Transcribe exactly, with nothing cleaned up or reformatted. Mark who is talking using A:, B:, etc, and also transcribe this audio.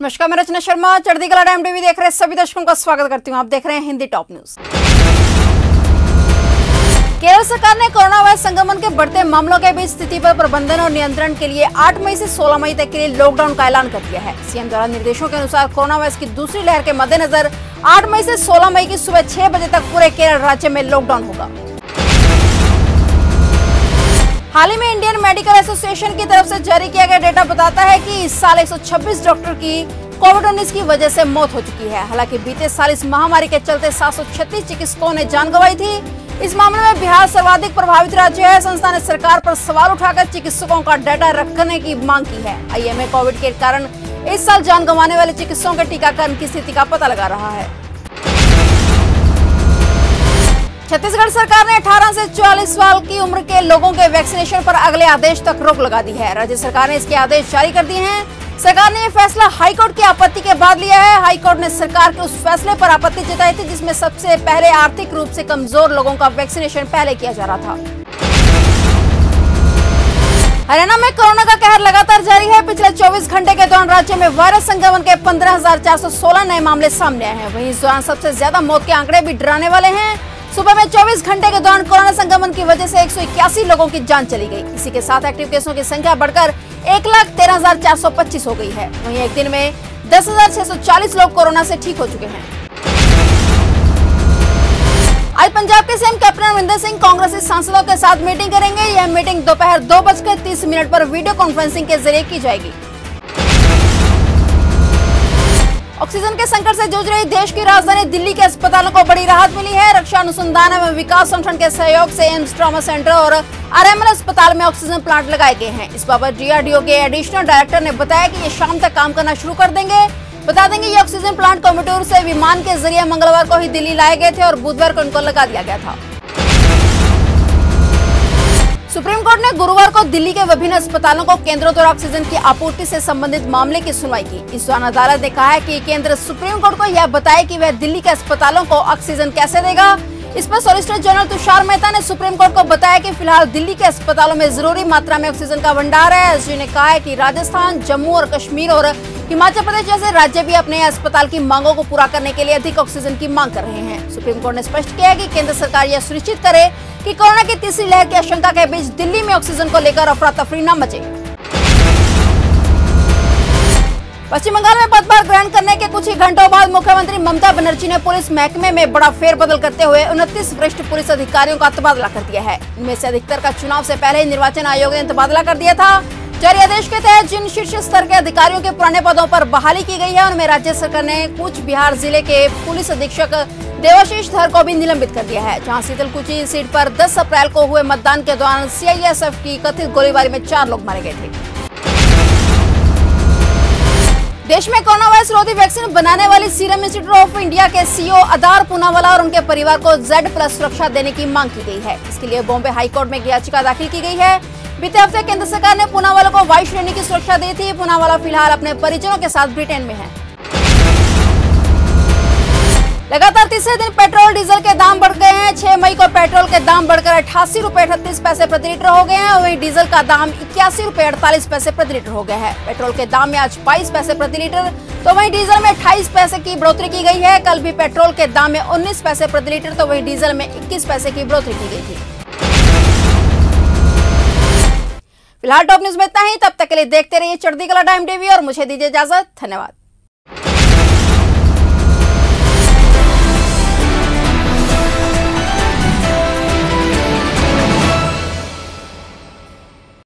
A: नमस्कार, मैं रचना शर्मा। चढ़ती कला टाइम टीवी देख रहे सभी दर्शकों का स्वागत करती हूं। आप देख रहे हैं हिंदी टॉप न्यूज। केरल सरकार ने कोरोना वायरस संक्रमण के बढ़ते मामलों के बीच स्थिति पर प्रबंधन और नियंत्रण के लिए आठ मई से सोलह मई तक के लिए लॉकडाउन का ऐलान कर दिया है। सीएम द्वारा निर्देशों के अनुसार कोरोना वायरस की दूसरी लहर के मद्देनजर आठ मई से सोलह मई की सुबह छह बजे तक पूरे केरल राज्य में लॉकडाउन होगा। हाल ही में इंडियन मेडिकल एसोसिएशन की तरफ से जारी किया गया डेटा बताता है कि इस साल एक सौ छब्बीस डॉक्टर की कोविड उन्नीस की वजह से मौत हो चुकी है। हालांकि बीते साल इस महामारी के चलते सात सौ छत्तीस चिकित्सकों ने जान गंवाई थी। इस मामले में बिहार सर्वाधिक प्रभावित राज्य है। संस्था ने सरकार पर सवाल उठाकर चिकित्सकों का डाटा रखने की मांग की है। आईएमए कोविड के कारण इस साल जान गंवाने वाले चिकित्सकों के टीकाकरण की स्थिति का पता लगा रहा है। छत्तीसगढ़ सरकार ने अठारह से चौवालीस साल की उम्र के लोगों के वैक्सीनेशन पर अगले आदेश तक रोक लगा दी है। राज्य सरकार ने इसके आदेश जारी कर दिए हैं। सरकार ने यह फैसला हाईकोर्ट की आपत्ति के बाद लिया है। हाईकोर्ट ने सरकार के उस फैसले पर आपत्ति जताई थी जिसमें सबसे पहले आर्थिक रूप से कमजोर लोगों का वैक्सीनेशन पहले किया जा रहा था। हरियाणा में कोरोना का कहर लगातार जारी है। पिछले चौबीस घंटे के दौरान राज्य में वायरस संक्रमण के पंद्रह हजार चार सौ सोलह नए मामले सामने आए हैं। वहीं इस दौरान सबसे ज्यादा मौत के आंकड़े भी डराने वाले हैं। सुबह में चौबीस घंटे के दौरान कोरोना संक्रमण की वजह से एक सौ इक्यासी लोगों की जान चली गई। इसी के साथ एक्टिव केसों की संख्या बढ़कर एक लाख तेरह हजार चार सौ पच्चीस हो गई है। वहीं एक दिन में दस हजार छह सौ चालीस लोग कोरोना से ठीक हो चुके हैं। आज पंजाब के सीएम कैप्टन अमरिंदर सिंह कांग्रेसी सांसदों के साथ मीटिंग करेंगे। यह मीटिंग दोपहर दो बजकर तीस मिनट पर वीडियो कॉन्फ्रेंसिंग के जरिए की जाएगी। ऑक्सीजन के संकट से जूझ रही देश की राजधानी दिल्ली के अस्पतालों को बड़ी राहत मिली है। रक्षा अनुसंधान एवं विकास संगठन के सहयोग से एम्स ट्रॉमा सेंटर और आरएमएल अस्पताल में ऑक्सीजन प्लांट लगाए गए हैं। इस बाबत डीआरडीओ के एडिशनल डायरेक्टर ने बताया कि ये शाम तक काम करना शुरू कर देंगे। बता देंगे ये ऑक्सीजन प्लांट कोयम्बटूर से विमान के जरिए मंगलवार को ही दिल्ली लाए गए थे और बुधवार को इनको लगा दिया गया था। सुप्रीम कोर्ट ने गुरुवार को दिल्ली के विभिन्न अस्पतालों को केंद्रों द्वारा ऑक्सीजन की आपूर्ति से संबंधित मामले की सुनवाई की। इस दौरान अदालत ने कहा है कि केंद्र सुप्रीम कोर्ट को यह बताए कि वह दिल्ली के अस्पतालों को ऑक्सीजन कैसे देगा। इस पर सॉलिसिटर जनरल तुषार मेहता ने सुप्रीम कोर्ट को बताया कि फिलहाल दिल्ली के अस्पतालों में जरूरी मात्रा में ऑक्सीजन का भंडार है। एसजी ने कहा है कि राजस्थान, जम्मू और कश्मीर और हिमाचल प्रदेश जैसे राज्य भी अपने अस्पताल की मांगों को पूरा करने के लिए अधिक ऑक्सीजन की मांग कर रहे हैं। सुप्रीम कोर्ट ने स्पष्ट किया है कि केंद्र सरकार यह सुनिश्चित करे कि कोरोना की तीसरी लहर की आशंका के बीच दिल्ली में ऑक्सीजन को लेकर अफरा तफरी न मचे। पश्चिम बंगाल में पदभार ग्रहण करने के कुछ ही घंटों बाद मुख्यमंत्री ममता बनर्जी ने पुलिस महकमे में बड़ा फेरबदल करते हुए उनतीस वरिष्ठ पुलिस अधिकारियों का तबादला कर दिया है। इनमें से अधिकतर का चुनाव से पहले ही निर्वाचन आयोग ने तबादला कर दिया था। जारी आदेश के तहत जिन शीर्ष स्तर के अधिकारियों के पुराने पदों पर बहाली की गई है उनमें राज्य सरकार ने कूच बिहार जिले के पुलिस अधीक्षक देवाशीष धर को भी निलंबित कर दिया है, जहां शीतलकुची सीट पर दस अप्रैल को हुए मतदान के दौरान सीआईएसएफ की कथित गोलीबारी में चार लोग मारे गए थे। देश में कोरोना वायरस रोधी वैक्सीन बनाने वाली सीरम इंस्टीट्यूट ऑफ इंडिया के सीईओ अदार पूनावाला और उनके परिवार को जेड प्लस सुरक्षा देने की मांग की गई है। इसके लिए बॉम्बे हाईकोर्ट में याचिका दाखिल की गई है। बीते हफ्ते केंद्र सरकार ने पूनावाला को वायु श्रेणी की सुरक्षा दी थी। पूनावाला फिलहाल अपने परिजनों के साथ ब्रिटेन में है। लगातार तीसरे दिन पेट्रोल डीजल के दाम बढ़ गए हैं। छह मई को पेट्रोल के दाम बढ़कर अठासी रुपए अड़तीस पैसे प्रति लीटर हो गए हैं। वहीं डीजल का दाम इक्यासी रुपए अड़तालीस पैसे प्रति लीटर हो गया है। पेट्रोल के दाम में आज बाईस पैसे प्रति लीटर तो वहीं डीजल में अट्ठाईस पैसे की बढ़ोतरी की गई है। कल भी पेट्रोल के दाम में उन्नीस पैसे प्रति लीटर तो वहीं डीजल में इक्कीस पैसे की बढ़ोतरी की गई थी। फिलहाल टॉप न्यूज में इतना ही। तब तक के लिए देखते रहिए चढ़ती कला टाइम टीवी और मुझे दीजिए इजाजत। धन्यवाद।